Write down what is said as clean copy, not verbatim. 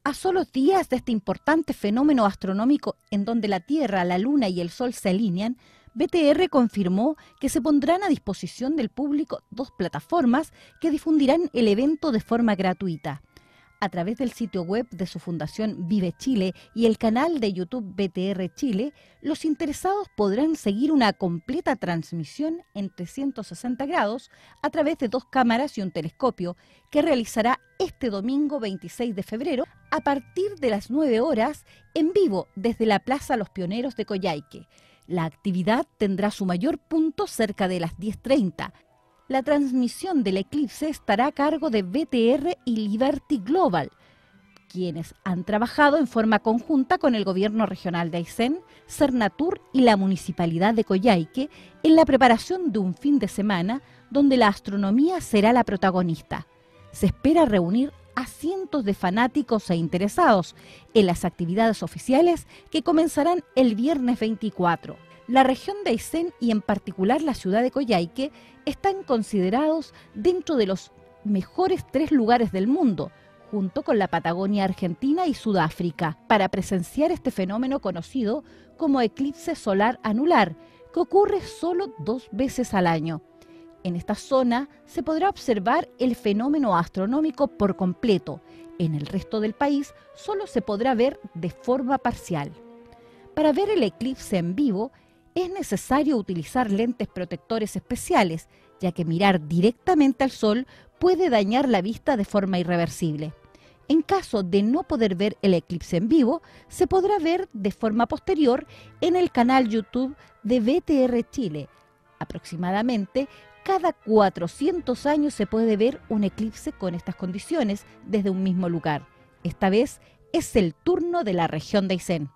A solos días de este importante fenómeno astronómico en donde la Tierra, la Luna y el Sol se alinean, BTR confirmó que se pondrán a disposición del público 2 plataformas que difundirán el evento de forma gratuita. A través del sitio web de su fundación Vive Chile y el canal de YouTube BTR Chile, los interesados podrán seguir una completa transmisión en 360 grados a través de 2 cámaras y un telescopio que realizará este domingo 26 de febrero a partir de las 9 horas en vivo desde la Plaza Los Pioneros de Coyhaique. La actividad tendrá su mayor punto cerca de las 10:30. La transmisión del eclipse estará a cargo de BTR y Liberty Global, quienes han trabajado en forma conjunta con el Gobierno Regional de Aysén, Cernatur y la Municipalidad de Coyhaique en la preparación de un fin de semana donde la astronomía será la protagonista. Se espera reunir a cientos de fanáticos e interesados en las actividades oficiales que comenzarán el viernes 24. La región de Aysén y en particular la ciudad de Coyhaique están considerados dentro de los mejores 3 lugares del mundo, junto con la Patagonia Argentina y Sudáfrica, para presenciar este fenómeno conocido como eclipse solar anular, que ocurre solo 2 veces al año. En esta zona se podrá observar el fenómeno astronómico por completo. En el resto del país solo se podrá ver de forma parcial. Para ver el eclipse en vivo, es necesario utilizar lentes protectores especiales, ya que mirar directamente al sol puede dañar la vista de forma irreversible. En caso de no poder ver el eclipse en vivo, se podrá ver de forma posterior en el canal YouTube de BTR Chile. Aproximadamente cada 400 años se puede ver un eclipse con estas condiciones desde un mismo lugar. Esta vez es el turno de la región de Aysén.